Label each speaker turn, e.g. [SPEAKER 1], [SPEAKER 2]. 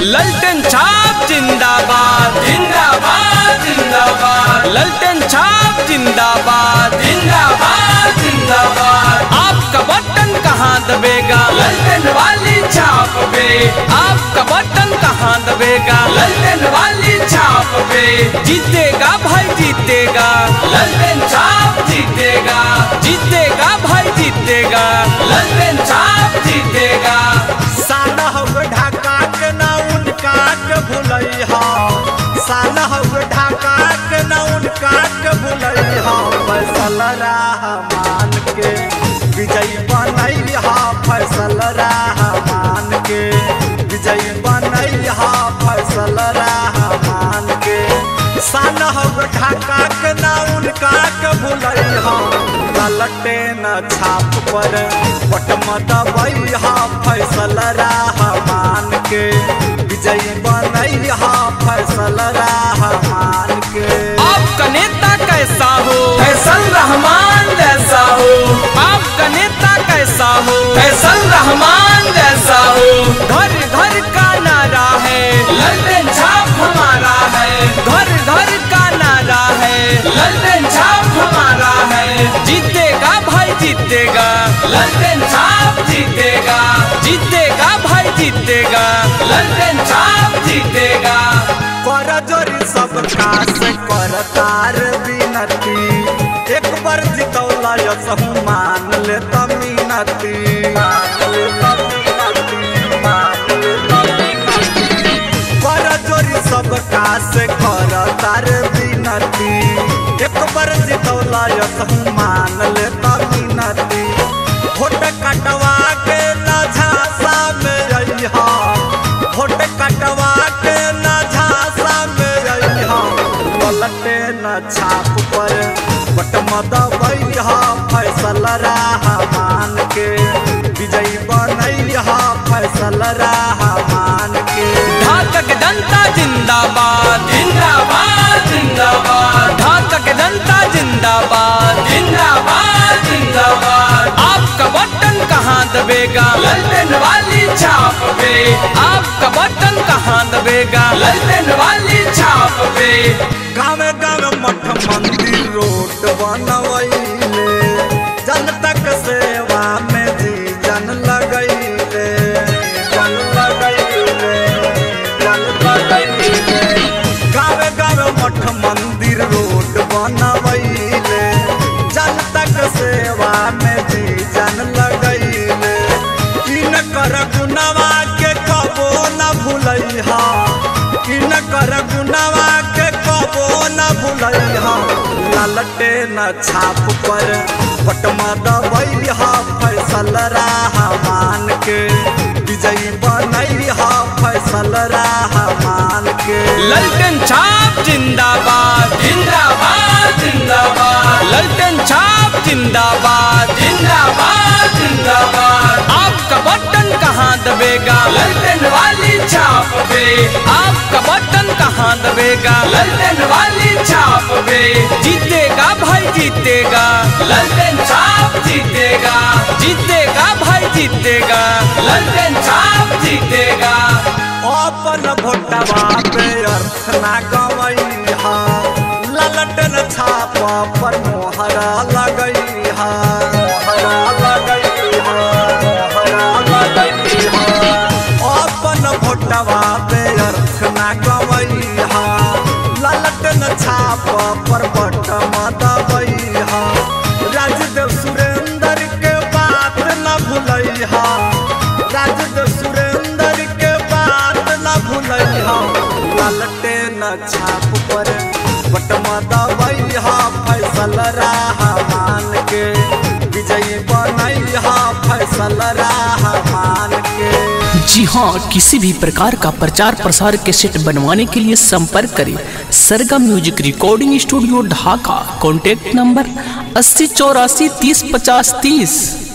[SPEAKER 1] ललटेन छाप जिंदाबाद जिंदाबाद जिंदाबाद, ललटेन छाप जिंदाबाद जिंदाबाद जिंदाबाद। आपका बटन कहाँ दबेगा ललटेन वाली छाप पे, आपका बटन कहाँ दबेगा ललटेन वाली छाप पे। जीतेगा भाई जीतेगा, ललटेन छाप जीतेगा, जीतेगा भाई जीतेगा, ललटेन छाप जीतेगा।
[SPEAKER 2] साला हवे ढाका के ना उनका के भुलैहा, साला हवे ढाका के ना उनका के भुलैहा। फैसल रहमान के विजयी बनैहा, फैसल रहमान के विजयी बनैहा, फैसल रहमान के। साला हवे ढाका के ना उनका के भुलैहा, ललटेन छाप पर बटन दबैहा, फैसल रहमान के विजयी बनैहा, फैसल रहमान के।
[SPEAKER 1] आपका नेता कैसा हो फैसल रहमान जैसा हो, आपका नेता कैसा हो फैसल रहमान जैसा हो। घर घर का नारा है ललटेन छाप हमारा है, घर घर का नारा है ललटेन छाप हमारा है। जीतेगा भाई जीतेगा, ललटेन छाप जीतेगा, जीतेगा भाई जीतेगा, ललटेन छाप जीतेगा।
[SPEAKER 2] कर जोरी सबका से कर तार बिनती, एक बार जितौला यसहु मान ले तमीनती, मान ले तमीनती, मान ले तमीनती। कर जोरी सबका से कर तार बिनती, एक बार जितौला यसहु मान ले तमीनती। वोट कटवा के ना झांसा में रहिहा, वोट कटवा के ना झांसा में रहिहा। ललटेन छाप पर बटन दबैहा, फैसल रहमान के विजयी बनैहा, फैसल रहमान के।
[SPEAKER 1] ढाका के जनता जिंदाबाद जिंदाबाद जिंदाबाद, ढाका के जनता जिंदाबाद जिंदाबाद जिंदाबाद। आपका बटन कहाँ दबेगा ललटेन वाली छाप पे, आपका बटन कहाँ दबेगा ललटेन वाली छाप पे।
[SPEAKER 2] गाँव गाँव मठ मंदिर रोड बनवैले, जनता के सेवा में जी जन लगैले, जन लगैले, जन लगैले। गाँव गाँव मठ मंदिर रोड बनवैले, जनता के सेवा में जी जन लगैले। इन कर गुनवा के कबो न भुलैहा, इन कर गुनवा के कबो न भुलैहा। ललटेन छाप पर बटन दबैहा, फैसल रहमान के विजयी बनैहा, फैसल रहमान के।
[SPEAKER 1] ललटेन छाप जिंदाबाद जिंदाबाद जिंदाबाद, ललटेन छाप जिंदाबाद जिंदाबाद जिंदाबाद। आपका बटन कहाँ दबेगा ललटेन वाली छाप पे, आपका बटन कहाँ दबेगा ललटेन वाली छाप पे। जीतेगा भाई जीतेगा, ललटेन छाप जीतेगा, जीतेगा भाई जीतेगा, ललटेन छाप जीतेगा।
[SPEAKER 2] अपन भोटवा पे अर्थ ना गवैहा, ललटेन छाप पर मोहरा लगैहा, मोहरा लगैहा, मोहरा लगैहा। अपन भोटवा पे अर्थ ना गवैहा, ललटेन छाप पर बटन दबैहा। राजदेव सुरेंद्र के बात न भुलैहा, राजदेव सुरेंद्र के बात न भुलैहा। ललटेन छाप पर बटन दबैहा, फैसल रहमान के विजयी बनैहा, फैसल रहमान के।
[SPEAKER 3] जी हाँ, किसी भी प्रकार का प्रचार प्रसार कैसेट बनवाने के लिए संपर्क करें Sargam music recording studio Dhaka. Contact number 8084305030।